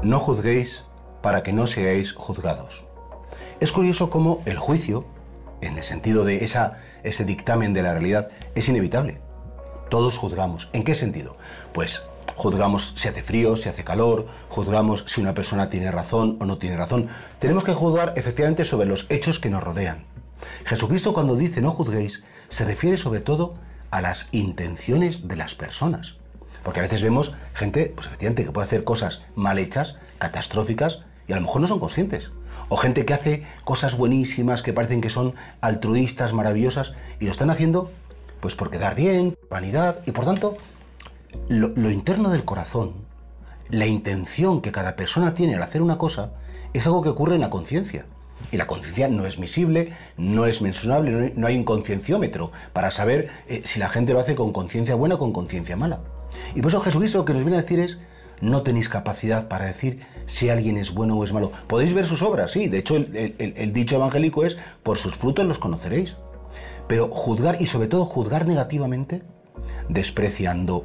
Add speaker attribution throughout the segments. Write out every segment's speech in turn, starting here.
Speaker 1: No juzguéis para que no seáis juzgados. Es curioso cómo el juicio, en el sentido de ese dictamen de la realidad, es inevitable. Todos juzgamos. ¿En qué sentido? Pues juzgamos si hace frío, si hace calor, juzgamos si una persona tiene razón o no tiene razón. Tenemos que juzgar efectivamente sobre los hechos que nos rodean. Jesucristo, cuando dice no juzguéis, se refiere sobre todo a las intenciones de las personas. Porque a veces vemos gente, pues efectivamente, que puede hacer cosas mal hechas, catastróficas, y a lo mejor no son conscientes. O gente que hace cosas buenísimas, que parecen que son altruistas, maravillosas, y lo están haciendo pues por quedar bien, vanidad, y por tanto, lo interno del corazón, la intención que cada persona tiene al hacer una cosa, es algo que ocurre en la conciencia. Y la conciencia no es visible, no es mensurable, no hay un concienciómetro para saber si la gente lo hace con conciencia buena o con conciencia mala. Y por eso Jesucristo lo que nos viene a decir es: no tenéis capacidad para decir si alguien es bueno o es malo. Podéis ver sus obras, sí, de hecho el dicho evangélico es: por sus frutos los conoceréis. Pero juzgar, y sobre todo juzgar negativamente, despreciando,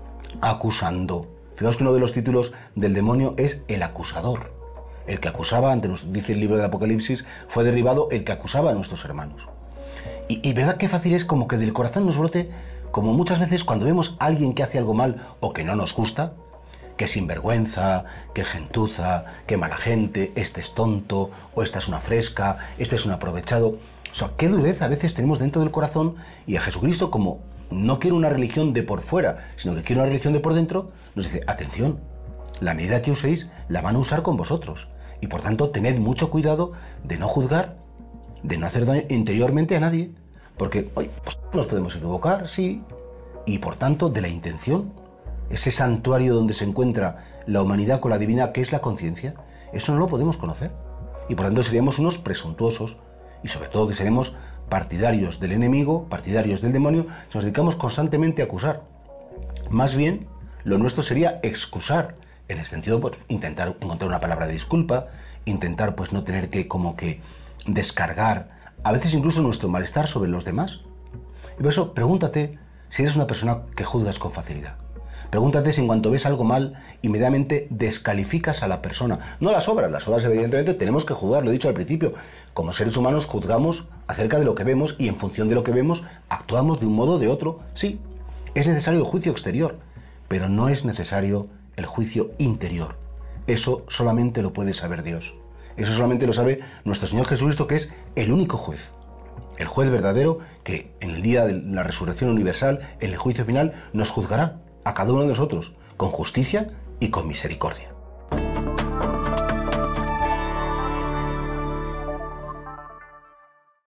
Speaker 1: acusando. Fijaos que uno de los títulos del demonio es el acusador. El que acusaba, ante nos dice el libro de Apocalipsis, fue derribado el que acusaba a nuestros hermanos. Y verdad que fácil es como que del corazón nos brote, como muchas veces cuando vemos a alguien que hace algo mal o que no nos gusta, que sinvergüenza, que gentuza, que mala gente, este es tonto, o esta es una fresca, este es un aprovechado. O sea, qué dureza a veces tenemos dentro del corazón, y a Jesucristo, como no quiere una religión de por fuera, sino que quiere una religión de por dentro, nos dice: atención, la medida que uséis la van a usar con vosotros. Y por tanto, tened mucho cuidado de no juzgar, de no hacer daño interiormente a nadie, porque hoy pues, nos podemos equivocar, sí, y por tanto, de la intención, ese santuario donde se encuentra la humanidad con la divinidad, que es la conciencia, eso no lo podemos conocer. Y por tanto, seríamos unos presuntuosos, y sobre todo que seremos partidarios del enemigo, partidarios del demonio, si nos dedicamos constantemente a acusar. Más bien, lo nuestro sería excusar, en el sentido, pues, intentar encontrar una palabra de disculpa, intentar, pues, no tener que, como que, descargar, a veces incluso nuestro malestar sobre los demás. Y por eso, pregúntate si eres una persona que juzgas con facilidad. Pregúntate si en cuanto ves algo mal, inmediatamente descalificas a la persona. No las obras evidentemente tenemos que juzgar, lo he dicho al principio. Como seres humanos juzgamos acerca de lo que vemos, y en función de lo que vemos, actuamos de un modo o de otro. Sí, es necesario el juicio exterior, pero no es necesario el juicio interior. Eso solamente lo puede saber Dios. Eso solamente lo sabe nuestro Señor Jesucristo, que es el único juez. El juez verdadero que en el día de la resurrección universal, en el juicio final, nos juzgará a cada uno de nosotros con justicia y con misericordia.